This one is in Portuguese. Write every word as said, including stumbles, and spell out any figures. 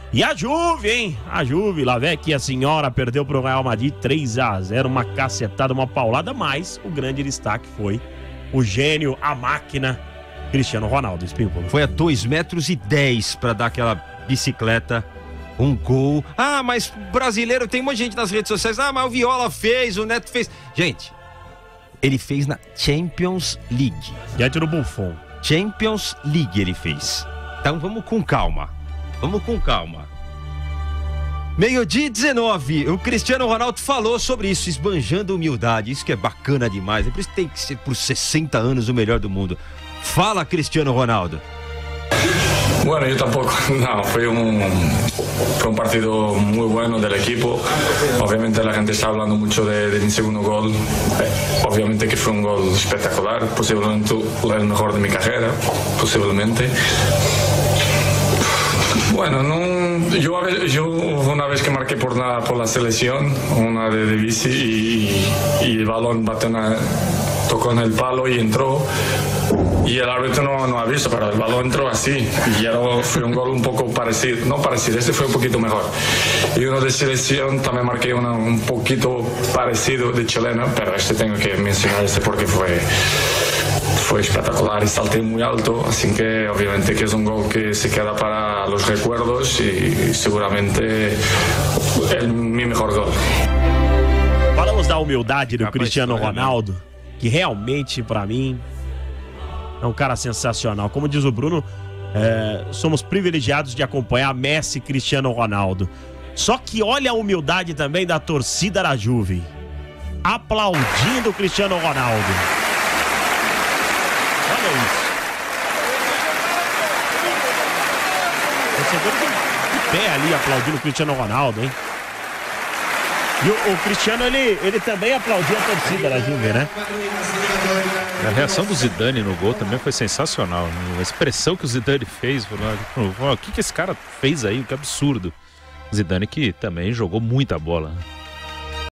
E a Juve, hein? A Juve, lá vem aqui a senhora, perdeu pro Real Madrid três a zero, uma cacetada, uma paulada, mas o grande destaque foi o gênio, a máquina, Cristiano Ronaldo. Espímpolo. Foi a dois metros e dez pra dar aquela bicicleta, um gol. Ah, mas brasileiro, tem muita gente nas redes sociais, ah, mas o Viola fez, o Neto fez. Gente, ele fez na Champions League. Diante do Buffon. Champions League ele fez. Então vamos com calma. Vamos com calma. Meio-dia e dezenove, o Cristiano Ronaldo falou sobre isso, esbanjando humildade. Isso que é bacana demais. É por isso que tem que ser por sessenta anos o melhor do mundo. Fala, Cristiano Ronaldo. Bueno, yo tampoco, no, fue un, fue un partido muy bueno del equipo. Obviamente la gente está hablando mucho de, de mi segundo gol. Eh, obviamente que fue un gol espectacular, posiblemente el mejor de mi carrera, posiblemente. Bueno, no, yo, yo una vez que marqué por la, por la selección, una de, de bici y, y el balón bate una, tocó en el palo y entró. Y el árbitro no, no ha visto, pero el balón entró así. Y era, fue un gol un poco parecido, no parecido, este fue un poquito mejor. Y uno de selección también marqué una, un poquito parecido de chilena, pero este tengo que mencionar este porque fue, fue espectacular y salté muy alto. Así que obviamente que es un gol que se queda para los recuerdos y seguramente el, mi mejor gol. Falamos da humildade do Cristiano Ronaldo, que realmente para mim é um cara sensacional. Como diz o Bruno, é, somos privilegiados de acompanhar Messi e Cristiano Ronaldo. Só que olha a humildade também da torcida da Juve, aplaudindo o Cristiano Ronaldo. Olha isso. Torcedor de, de pé ali aplaudindo o Cristiano Ronaldo, hein? E o, o Cristiano, ele, ele também aplaudiu a torcida da Juve, né? A reação do Zidane no gol também foi sensacional, né? A expressão que o Zidane fez, falou, o que, que esse cara fez aí? Que absurdo. Zidane que também jogou muita bola, né?